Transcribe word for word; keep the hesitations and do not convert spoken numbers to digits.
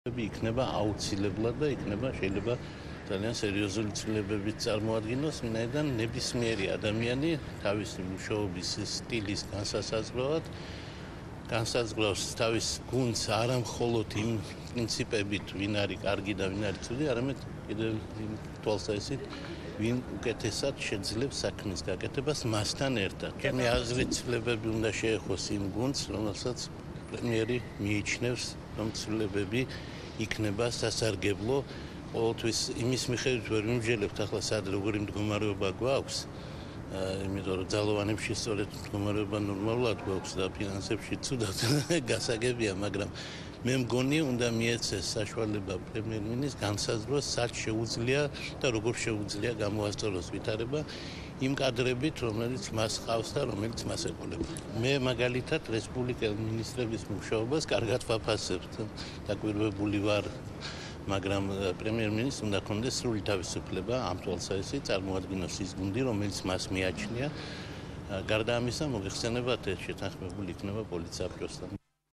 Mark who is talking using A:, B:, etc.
A: იქნება აუცილებლად და იქნება შეიძლება ძალიან სერიოზული ცვლილებებით წარმოადგინოს, ვინაიდან ნებისმიერი ადამიანი თავისი მუშაობის სტილის განსასაზღვრავად განსაზღვრავს თავის გუნდს არა მხოლოდ იმ პრინციპებით, ვინ არის კარგი და ვინ არის ცუდი, არამედ კიდევ იმ თვალსაზრისით, ვინ უკეთესად შეძლებს საქმის გაკეთებას მასთან ერთად. ჩემი აზრით, ცვლილებები უნდა შეეხოს იმ გუნდს, რომელსაც პრემიერი მიიჩნევს, რომ ცვლილებები იქნება სასარგებლო, ყოველთვის იმის მიხედვით ვერ მიმსჯელებთ ახლა სად როგორი მდგომარეობა გვაქვს, იმიტომ რომ ძალოვანებში სწორედ მდგომარეობა ნორმალურად გვაქვს და ფინანსებში ცუდად გასაგებია, მაგრამ მე მგონი უნდა მიეცეს საშუალება პრემიერ-მინისტრს განსაზღვროს სად შეუძლია და როგორ შეუძლია გამოასწოროს ვითარება იმ კადრებით, რომელიც მას ჰყავს და რომელიც მას ეკოლება. მე მაგალითად რესპუბლიკელ მინისტრების მუშაობას კარგად ვაფასებ. დაკვირვებული ვარ, მაგრამ პრემიერ-მინისტრს უნდა ქონდეს სრული თავისუფლება ამ თვალსაზრისით წარმოადგინოს ის გუნდი, რომელიც მას მიაჩნია. გარდა ამისა, მოგეხსენებათ, შეთანხმებული იქნება პოლიტსაბჭოსთან.